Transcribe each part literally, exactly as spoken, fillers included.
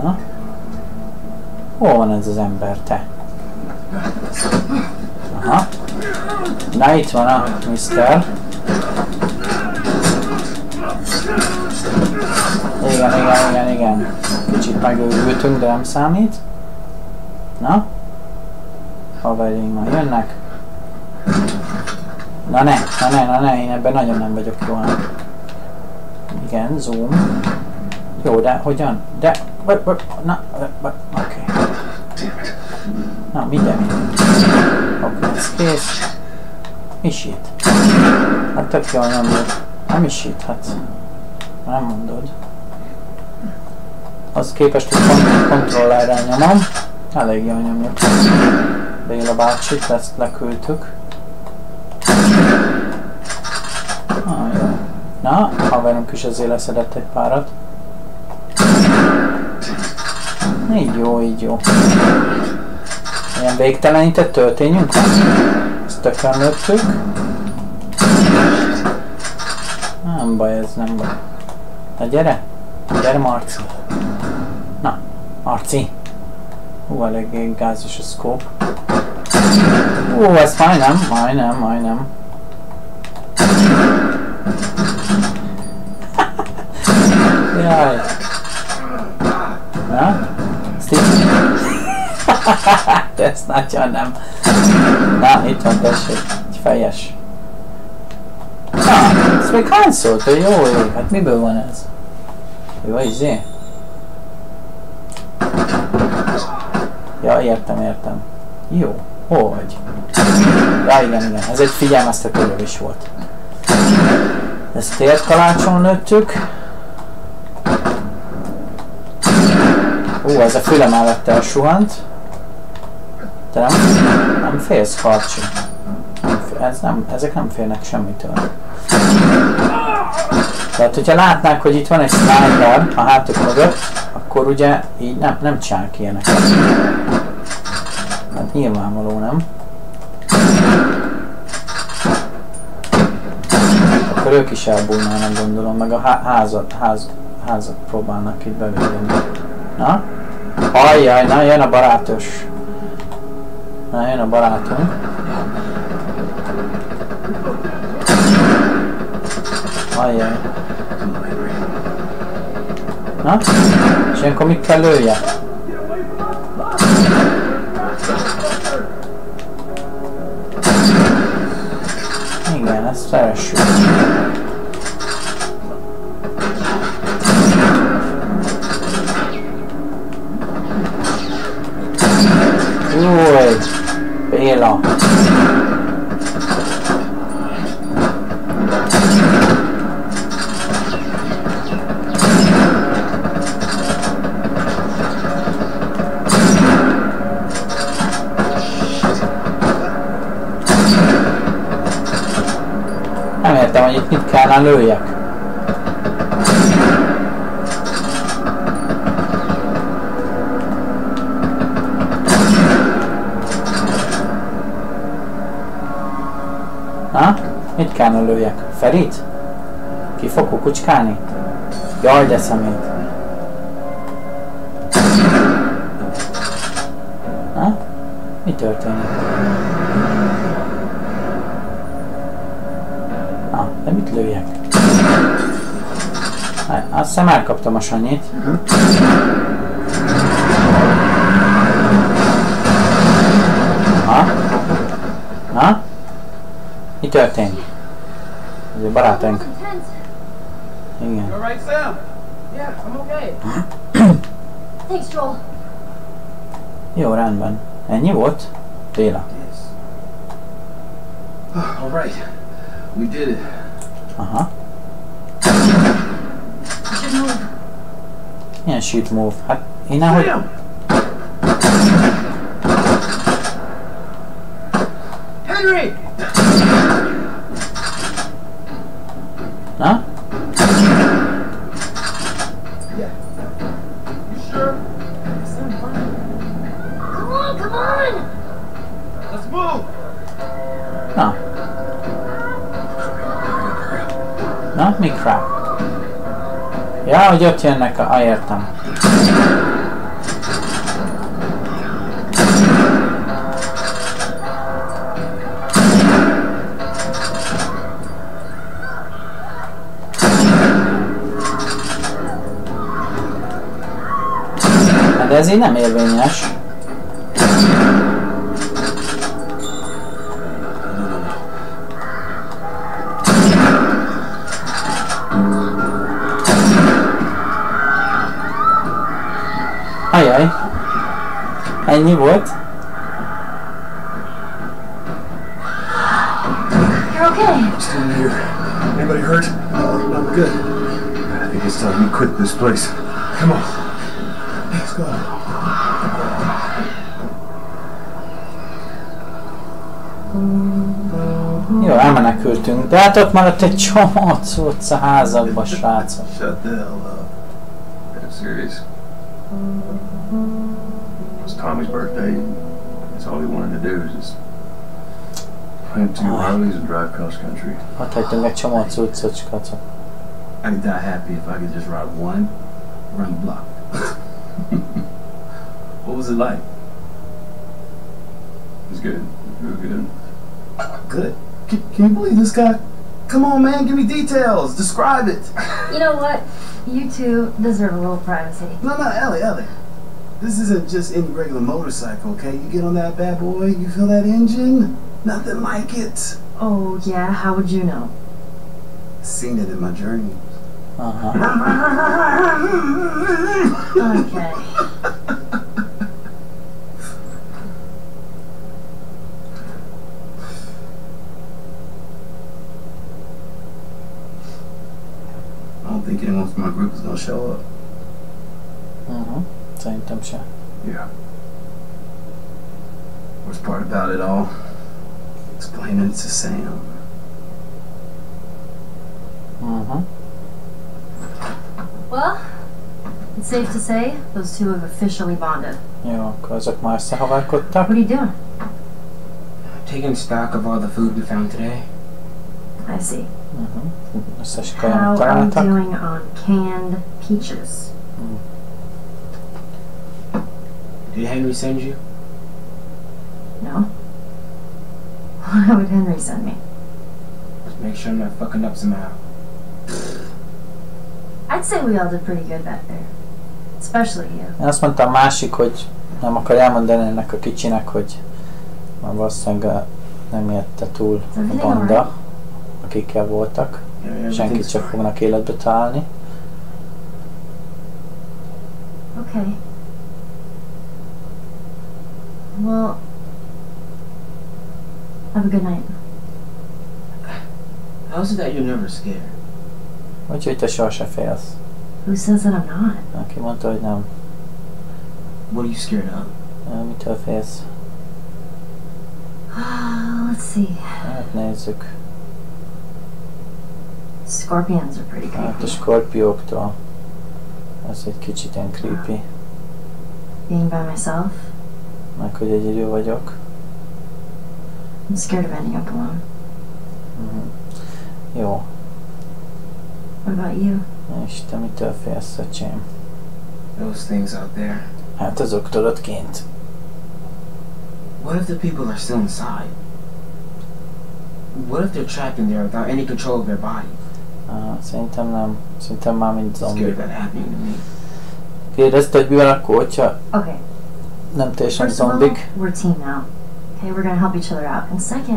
Na? Hol van ez az ember, te? Aha. Na, itt van a miszter. Igen, igen, igen, igen. Kicsit megőrültünk, de nem számít. Na? Haverjaink már jönnek. Na ne, na ne, na ne, én ebben nagyon nem vagyok jól. Igen, zoom. Jó, de hogyan? De... Na, oké. Na, minden. Oké, ez kész. Isít. Hát tök jól nyomjuk. Nem isít, hát... Nem mondod. Az képest, hogy kont kontrollerrel nyomom. Elég jól nyomjuk. Béla bácsit, ezt leküldtük. Ah, jó. Na, haverunk is ezért leszedett egy párat. Így jó, így jó. Ilyen végtelenített történjünk van. Ezt tökön lőttük. Nem baj, ez nem baj. Na gyere! Gyere, Marci! Na, Marci! Hú, eléggé gázos a szkóp. Hú, ez majdnem, majdnem, majdnem. Jaj! Na? Ezt így... De ezt nagyon nem. Na, itt van, tessék. Egy fejes. Na, ez még hány szólt? Jó, jó. Hát miből van ez? Jó, izé? Ja, értem, értem. Jó. Hol vagy? Ja, igen, igen. Ez egy figyelmeztető is volt. Ezt térkalácson lőttük. Ú, ez a füle mellett elsuhant. Te nem, nem félsz, Karcsi. Ez nem, ezek nem félnek semmitől. Tehát, hogyha látnák, hogy itt van egy sniper a hátuk mögött, akkor ugye így nem, nem csinálnak ilyeneket. Hát nyilvánvaló, nem? Akkor ők is elbújnának, gondolom, meg a házat, ház, házat próbálnak itt bevédeni. Na? Ajjaj, na jön a barátos. Na jön a barátunk. Ajjaj. Na? És ilyenkor mit kell lője? Igen, ezt szeressük. Új! Béla! Nem értem, hogy itt mit kellene lőjek. Ha? Mit kellene lőjek? Ferit? Ki fog kukucskálni? Jaj, de szemét. Ha? Mi történik? Na, de mit lőjek? Azt hiszem elkaptam a sanyit. Ha? Na? Mi történt? Ez egy barátunk. Igen. Jó, rendben. Ennyi volt? Béla. We did it. Aha. Milyen shoot move? Hát én ahogy... Henry! Na? Yeah. You sure? Come on, come on! Let's move! Na. Na, mi crap? Ja, hogy ott jönnek a... Ah, értem. De ez így nem érvényes. Ajaj. Ennyi volt? You're okay. Still here. Anybody hurt? No, I'm good. I think it's time you quit this place. Come on. Let's go. Jó, elmenekültünk, de hát ott maradt egy csomó cucc a házakba, srácok. Shut the hell up. I'm serious. It was Tommy's birthday. That's all he wanted to do is just plant two Harleys and drive cross country. Ott hagytunk egy csomó cuccot, kacok. I could die happy if I could just ride one around the block. What was it like? It was good. Real good. Good. Can, can you believe this guy? Come on, man, give me details. Describe it. You know what? You two deserve a little privacy. No, no, Ellie, Ellie. This isn't just any regular motorcycle, okay? You get on that bad boy, you feel that engine? Nothing like it. Oh, yeah? How would you know? Seen it in my journey. Aha. Okay. I don't think anyone from my group is gonna show up. Uh-huh. Szerintem se. Yeah. Worst part about it all, explaining it to Sam. Uh-huh. Well, it's safe to say those two have officially bonded. Jó, akkor azok már összehavarkodtak. What are you doing? Taking stock of all the food we found today. I see. Uh-huh. Összes How kaját are you találtak. doing on canned peaches? Did Henry send you? No. Why would Henry send me? Just make sure I'm not fucking up somehow. I'd say we all did pretty good back there. Especially you. Én azt mondtam másik, hogy nem akar elmondani ennek a kicsinek, hogy már valószínűleg nem érte túl a banda, akikkel voltak. Yeah, Senkit csak fognak életbe találni. Okay. Well, have a good night. How is it that you're never scared? Úgyhogy te sohasem félsz. Who says that I'm not? Aki mondta, hogy nem. What are you scared of? Mitől félsz? Let's see. Hát nézzük. Scorpions are pretty Hát a creepy. skorpióktól. Ez egy kicsit ilyen creepy. Being by myself, Meg hogy egyedül vagyok. I'm scared of ending up alone. Uh-huh. Jó. What about you? És te mitől félsz, öcsém? Those things out there. Hát azok tudod kint. What if the people are still inside? What if they're trapped in there without any control of their body? Uh, szerintem nem. Szerintem már mint I'm zombi. scared of that happening to me. Kérdezte, hogy mi van akkor, hogyha Okay. nem teljesen First of all, zombik? we're a team now. Okay, we're gonna help each other out. And second,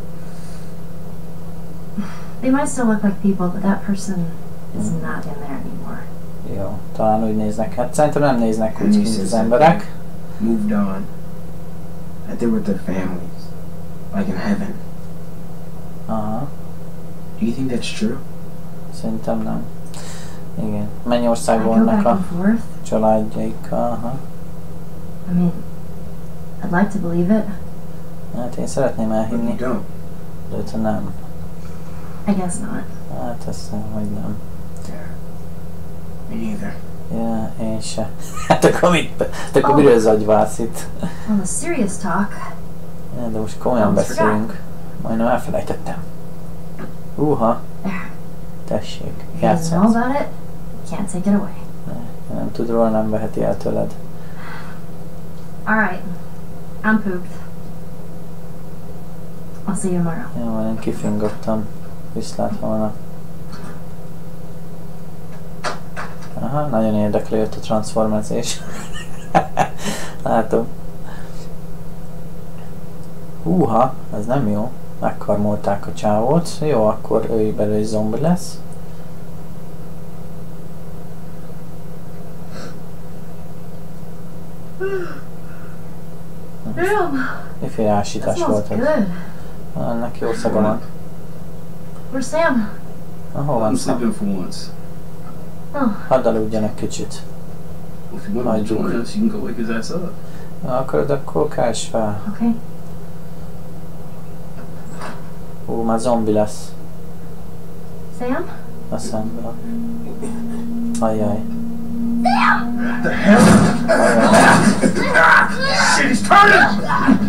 they might still look like people, but that person is not in there anymore. Jó, talán úgy néznek. Hát szerintem nem néznek úgy, Henry mint says az that emberek. they moved on. That they're with their families. Like in heaven. Aha, Do you think that's true? szerintem nem. Igen. I Mennyországban go vannak back a and forth. családjaikkal. Aha. I mean, I'd like to believe it. Hát én szeretném But you elhinni, don't. de hogyha nem. I guess not. Hát azt hiszem, hogy nem. Yeah. Me neither. Ja, én se. Hát akkor mit? Hát akkor miről zagyválsz itt? On the serious talk, Ja, de most komolyan Almost beszélünk. Majdnem elfelejtettem. Húha, there. tessék, If he doesn't know játszhatsz. about it, he can't take it away. Ha nem tud róla, nem veheti el tőled. Alright, I'm pooped. I'll see you tomorrow. Jó, van, én kifingottam. Viszlát volna. Aha, nagyon érdeklő jött a transformezés. Látom. Húha, ez nem jó. Megkarmolták a csávót. Jó, akkor ő belőle is zombi lesz. Miféle ásítás volt ez? Ennek jó szaga van. Where's Sam? Na, hol van I'm Sam? sleeping for once. Oh, Hadd aludjon egy kicsit. Well, if you want to join us, you can go wake his ass up. Na, akarod, akkor kelts fel. okay. Hú, már zombi lesz. Sam? A szemben. Ajjaj. The hell? Shit, he's turning!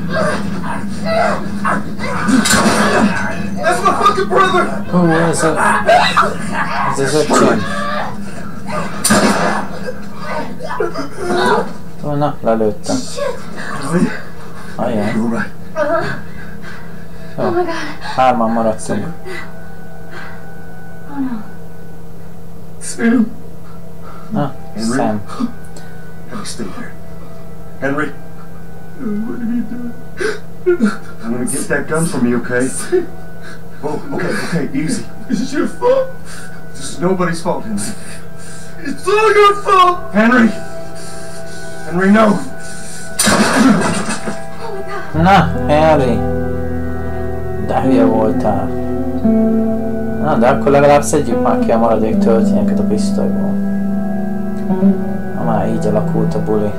That's my fucking brother! Hú, ez a... Ez az öcsém. Ó, na, lelőttem. Ajjaj. You're right. Uh, Jó, oh my god. hárman maradtunk. Oh no. Sam. Na, Henry? Sam. Henry, stay there. Henry. What are you doing? I'm gonna get that gun from you, okay? Oh, okay, okay, easy. This is your fault. This is nobody's fault, Henry. It's all your fault! Henry! Henry, no! Na, Henry. De hülye voltál. Na, de akkor legalább szedjük már ki a maradék töltényeket a pisztolyból. Na, már így alakult a buli.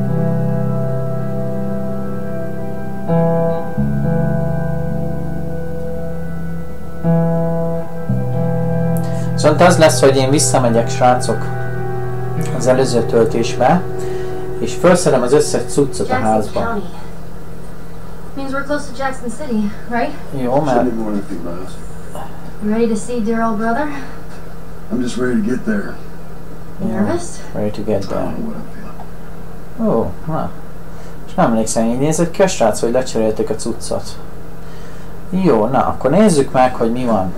Szóval az lesz, hogy én visszamegyek, srácok, az előző töltésbe, és felszedem az összes cuccot a Jackson házba. County. Means we're close to Jackson City, right? Jó, mert... Shouldn't be more than a few miles. You ready to see dear old brother? I'm just ready to get there. You Yeah. nervous? Ready to get I there. don't know what I feel. Ó, na. És nem emlékszem, így nézett ki a srác, hogy lecserélték a cuccot. Jó, na, akkor nézzük meg, hogy mi van.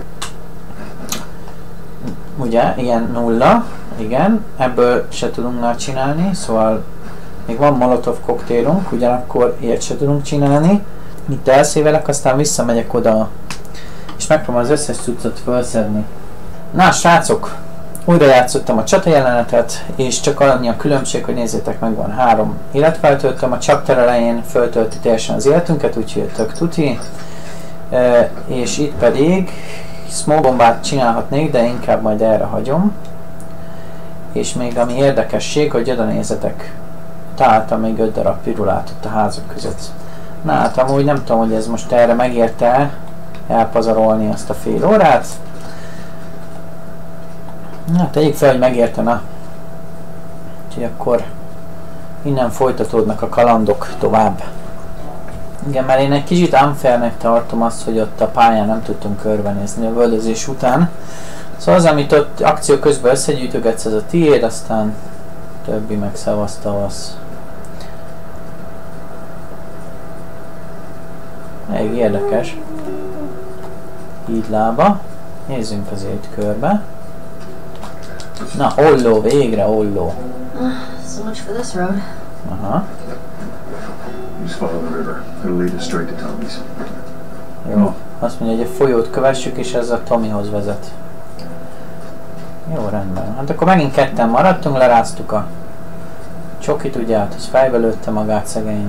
Ugye, ilyen nulla, igen, ebből se tudunk már csinálni, szóval még van molotov koktélunk, ugyanakkor ilyet se tudunk csinálni. Itt elszévelek, aztán visszamegyek oda, és megpróbálom az összes cuccot felszedni. Na, srácok! Újra játszottam a csata jelenetet, és csak annyi a különbség, hogy nézzétek meg, van három életfeltöltöm, a chapter elején föltölti teljesen az életünket, úgyhogy tök tuti. E, és itt pedig small bombát csinálhatnék, de inkább majd erre hagyom. És még ami érdekesség, hogy oda nézzetek, találtam még öt darab pirulátot a házak között. Na hát amúgy nem tudom, hogy ez most erre megérte elpazarolni azt a fél órát. Na, tegyük fel, hogy megérte, na. Úgyhogy akkor innen folytatódnak a kalandok tovább. Igen, mert én egy kicsit unfairnek tartom azt, hogy ott a pályán nem tudtunk körbenézni a völdözés után. Szóval az, amit ott akció közben összegyűjtögetsz, ez a tiéd, aztán többi meg szavasz tavasz. Elég érdekes. Így lába. Nézzünk azért körbe. Na, olló, végre olló. Uh, so much for this road. Aha. Just follow the river. It'll lead us straight to Tommy's. Jó. Azt mondja, hogy a folyót kövessük, és ez a Tommyhoz vezet. Jó, rendben. Hát akkor megint ketten maradtunk, leráztuk a csokit, ugye, hát az fejbe lőtte magát szegény.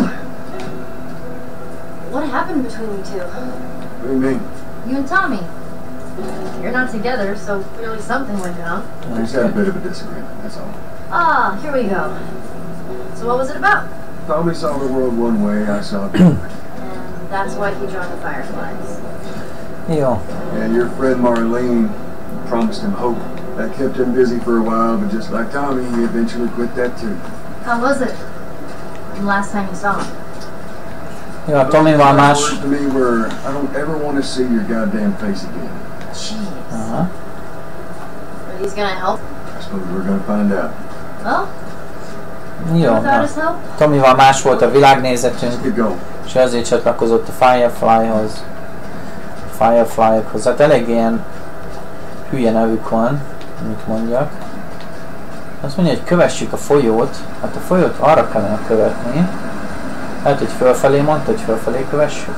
What happened between you two? What do you mean? You and Tommy. You're not together, so clearly something went down. We just had a bit of a disagreement, that's all. Ah, here we go. So what was it about? Tommy saw the world one way, I saw it different. And that's why he joined the Fireflies. Jó. And your friend Marlene promised him hope. That kept him busy for a while, but just like Tommy, he eventually quit that too. How was it? The last time you saw him? Jó, a Tommyval más. Words to me were, I don't ever want to see your goddamn face again. Jeez. Aha. But he's gonna help? I suppose we're gonna find out. Well, Jó, without na. his help? Tommyval más volt a világnézetünk, Let's get going. és azért csatlakozott a Fireflyhoz. Fireflyokhoz. Hát elég ilyen hülye nevük van, mit mondjak. Azt mondja, hogy kövessük a folyót. Hát a folyót arra kellene követni. Lehet, hogy fölfelé mondta, hogy fölfelé kövessük.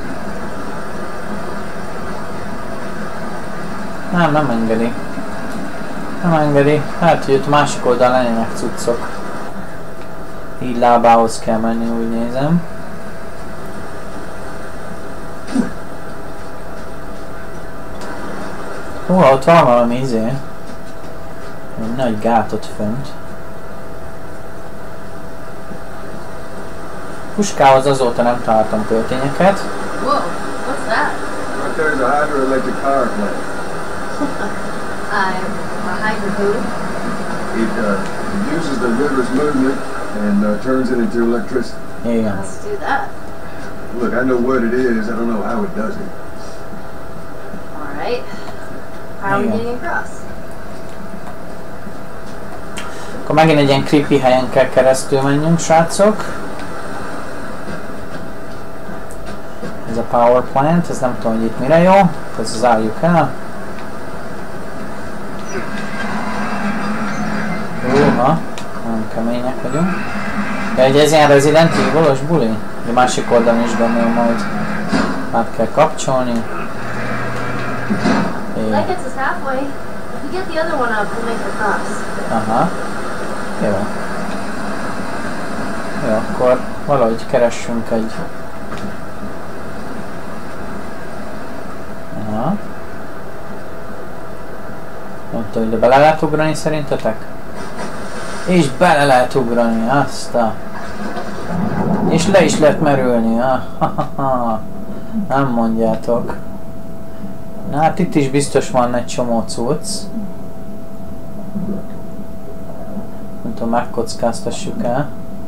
Nem, nem engedi. Nem engedi. Hát, hogy ott másik oldalon lennének cuccok. Így lábához kell menni, úgy nézem. Hú, ott van valami izé. Egy nagy gátot fönt. Puskához azóta nem találtam töltényeket. Whoa, what's that? Right there's a hydroelectric power plant. I'm a hydro who? It, uh, it uses the river's movement and uh, turns it into electricity. Igen. Let's do that. Look, I know what it is. I don't know how it does it. Alright. How are we Yeah. getting across? Akkor megint egy ilyen creepy helyen kell keresztül menjünk, srácok. Ez a power plant, ez nem tudom, hogy itt mire jó. Ez zárjuk el. Húha, nagyon kemények vagyunk. De hogy ez ilyen Resident Evil-os buli? De másik oldalon is gondolom majd át kell kapcsolni. That gets us halfway. If we get the other one up, we'll make it across. Aha. Jó. Jó, akkor valahogy keressünk egy... Aha. Nem tudom, de bele lehet ugrani szerintetek? És bele lehet ugrani, azt a... És le is lehet merülni, ah, nem mondjátok. Na hát itt is biztos van egy csomó cucc. Nem tudom, megkockáztassuk el.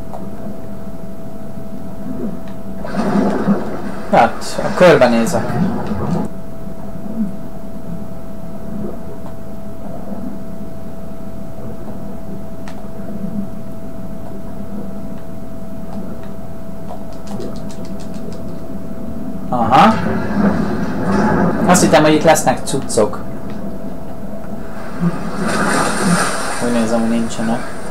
Hát, a körbenézek. Aha. Azt hittem, hogy itt lesznek cuccok. Úgy nézem, hogy nincsenek.